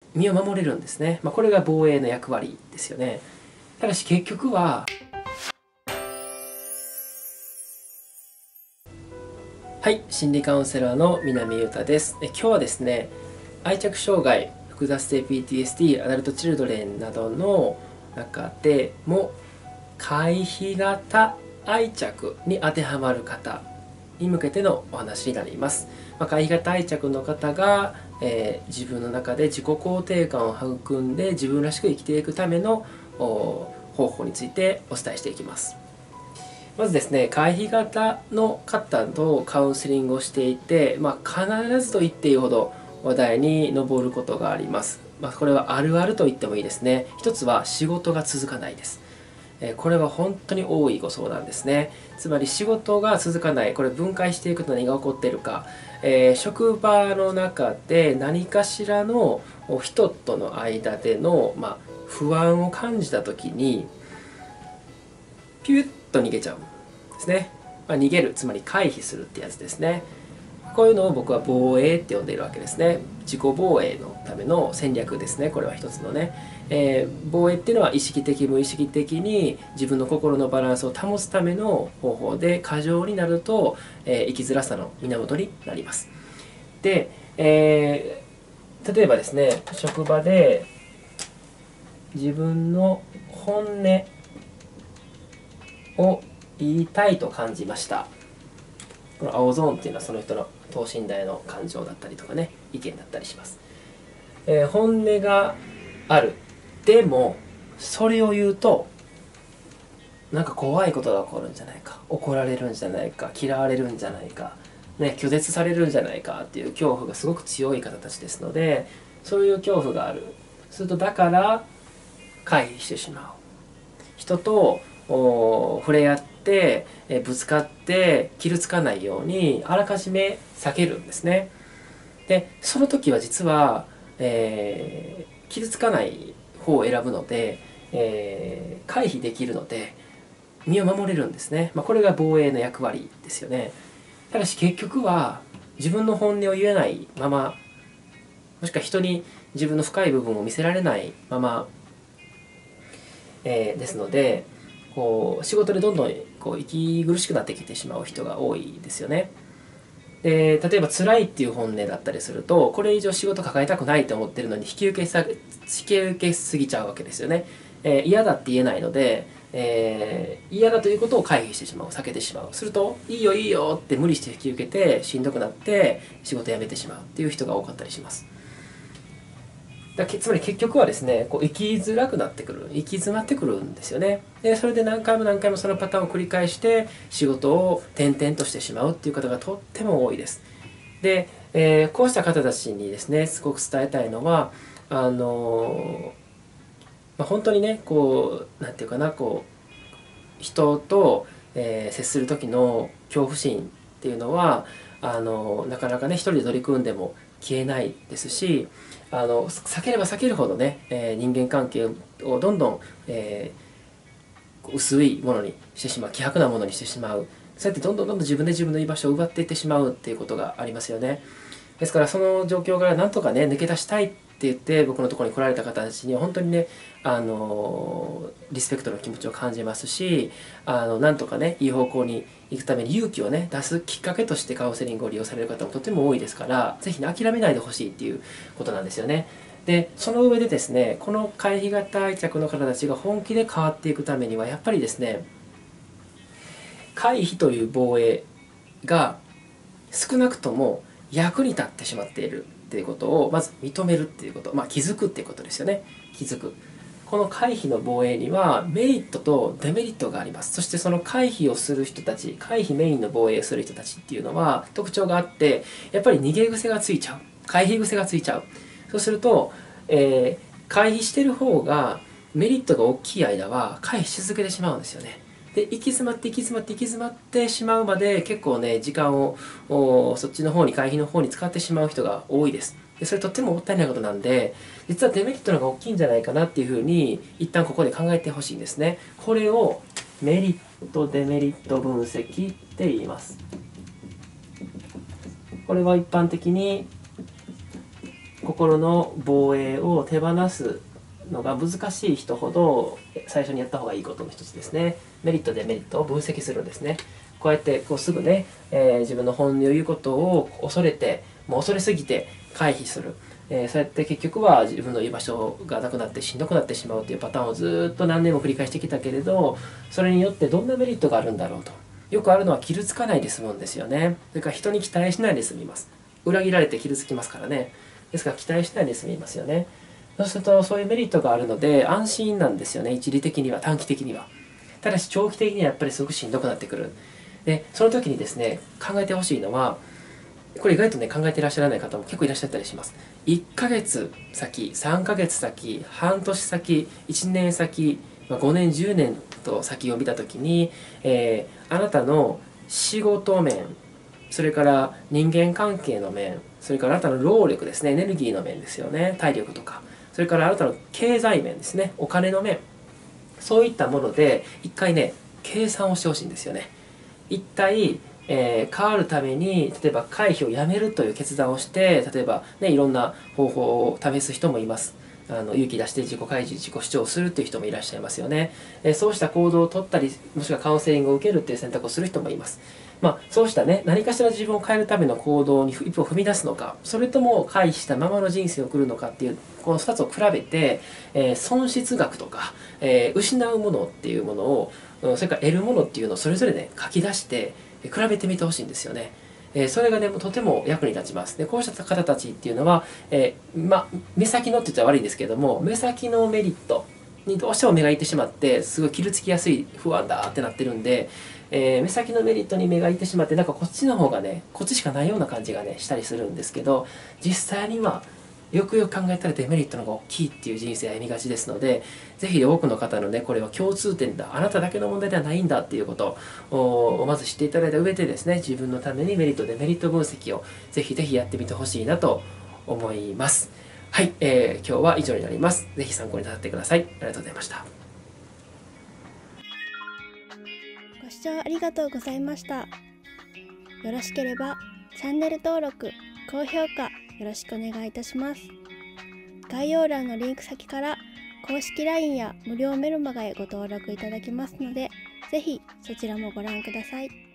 身を守れるんですね。これが防衛の役割ですよね。ただし結局は、はい、心理カウンセラーの南裕太です。今日はですね、愛着障害、複雑性 PTSD、アダルトチルドレンなどの中でも回避型愛着に当てはまる方に向けてのお話になります。回避型愛着の方が、自分の中で自己肯定感を育んで自分らしく生きていくための方法についてお伝えしていきます。まずですね、回避型の方とカウンセリングをしていて、必ずと言っていいほど話題に上ることがあります。これはあるあると言ってもいいですね。一つは仕事が続かないです。これは本当に多いご相談ですね。つまり仕事が続かない、これ分解していくと何が起こっているか、職場の中で何かしらの人との間での、不安を感じた時にピュッと逃げちゃうんですね。逃げる、つまり回避するってやつですね。こういうのを僕は防衛って呼んでいるわけですね。自己防衛のための戦略ですね。これは一つのね。防衛っていうのは意識的無意識的に自分の心のバランスを保つための方法で、過剰になると、生きづらさの源になります。で、例えばですね、職場で自分の本音を言いたいと感じました。この青ゾーンっていうのはその人の等身大の感情だったりとかね、意見だったりします。本音がある。でもそれを言うとなんか怖いことが起こるんじゃないか、怒られるんじゃないか、嫌われるんじゃないか、拒絶されるんじゃないかっていう恐怖がすごく強い方たちですので、そういう恐怖がある。するとだから回避してしまう。人と触れ合ってぶつかって傷つかないようにあらかじめ避けるんですね。でその時は実は、傷つかない方を選ぶので、回避できるので身を守れるんですね。これが防衛の役割ですよね。ただし結局は自分の本音を言えないまま、もしくは人に自分の深い部分を見せられないまま、ですので、仕事でどんどん息苦しくなってきてしまう人が多いですよね。で例えば辛いっていう本音だったりすると、これ以上仕事抱えたくないと思ってるのに引き受けすぎちゃうわけですよね。嫌だって言えないので、嫌だということを回避してしまう、避けてしまう。するといいよいいよって無理して引き受けてしんどくなって仕事辞めてしまうっていう人が多かったりします。つまり結局はですね、生きづらくなってくる、行き詰まってくるんですよね。でそれで何回も何回もそのパターンを繰り返して仕事を転々としてしまうっていう方がとっても多いです。で、こうした方たちにですねすごく伝えたいのは、本当にねなんていうかな、人と、接する時の恐怖心っていうのはなかなかね一人で取り組んでも消えないですし、避ければ避けるほどね、人間関係をどんどん、薄いものにしてしまう、希薄なものにしてしまう。そうやってどんどん自分で自分の居場所を奪っていってしまうっていうことがありますよね。ですからその状況からなんとかね抜け出したいって言って僕のところに来られた方たちには本当にねリスペクトの気持ちを感じますし、なんとかねいい方向に行くために勇気をね出すきっかけとしてカウンセリングを利用される方もとても多いですから、ぜひ、ね、諦めないでほしいっていうことなんですよね。でその上でですね、この回避型愛着の方たちが本気で変わっていくためにはやっぱりですね、回避という防衛が少なくとも役に立ってしまっているっていうことをまず認めるっていうこと、気づくっていうことですよね。気づく。この回避の防衛にはメリットとデメリットがあります。そしてその回避をする人たち、回避メインの防衛をする人たちっていうのは特徴があって、やっぱり逃げ癖がついちゃう、回避癖がついちゃう。そうすると、回避してる方がメリットが大きい間は回避し続けてしまうんですよね。で行き詰まって行き詰まって行き詰まってしまうまで結構ね時間をそっちの方に、回避の方に使ってしまう人が多いです。でそれとってももったいないことなんで、実はデメリットの方が大きいんじゃないかなっていうふうに一旦ここで考えてほしいんですね。これをメリットデメリット分析って言います。これは一般的に心の防衛を手放すのが難しい人ほど最初にやった方がいいことの一つですね。メリットデメリットを分析するんですね。こうやってすぐね、自分の本音を言うことを恐れて、もう恐れすぎて回避する、そうやって結局は自分の居場所がなくなってしんどくなってしまうというパターンをずっと何年も繰り返してきたけれど、それによってどんなメリットがあるんだろうと。よくあるのは傷つかないで済むんですよね。それから人に期待しないで済みます。裏切られて傷つきますからね。ですから期待しないで済みますよね。そうするとそういうメリットがあるので安心なんですよね。一時的には、短期的には。ただし長期的にはやっぱりすごくしんどくなってくる。でその時にですね、考えてほしいのは、これ意外とね考えていらっしゃらない方も結構いらっしゃったりします。1ヶ月先、3ヶ月先、半年先、1年先、5年10年と先を見た時に、あなたの仕事面、それから人間関係の面、それからあなたの労力ですね、エネルギーの面ですよね、体力とか、それからあなたの経済面ですね、お金の面、そういったもので一回ね計算をしてほしいんですよね。一体、変わるために例えば回避をやめるという決断をして、例えばねいろんな方法を試す人もいます。勇気出して自己開示、自己主張をするっていう人もいらっしゃいますよね。そうした行動を取ったり、もしくはカウンセリングを受けるっていう選択をする人もいます。そうしたね、何かしら自分を変えるための行動に一歩踏み出すのか、それとも回避したままの人生を送るのかっていう、この2つを比べて、損失額とか、失うものっていうものを、それから得るものっていうのをそれぞれね書き出して比べてみてほしいんですよね。それがねとても役に立ちます。でこうした方たちっていうのは、目先のって言ったら悪いんですけども、目先のメリットにどうしても目がいってしまって、すごい傷つきやすい、不安だってなってるんで、目先のメリットに目がいってしまって、なんかこっちの方がねこっちしかないような感じがねしたりするんですけど、実際にはよくよく考えたらデメリットの方が大きいっていう人生を歩みがちですので、ぜひ多くの方のねこれは共通点だ、あなただけの問題ではないんだっていうことをまず知っていただいた上でですね、自分のためにメリットデメリット分析をぜひぜひやってみてほしいなと思います。はい、今日は以上になります。ぜひ参考になさってください。ありがとうございました。 ご視聴ありがとうございました。よろしければチャンネル登録、高評価よろしくお願いいたします。概要欄のリンク先から公式 LINE や無料メルマガへご登録いただけますので、ぜひそちらもご覧ください。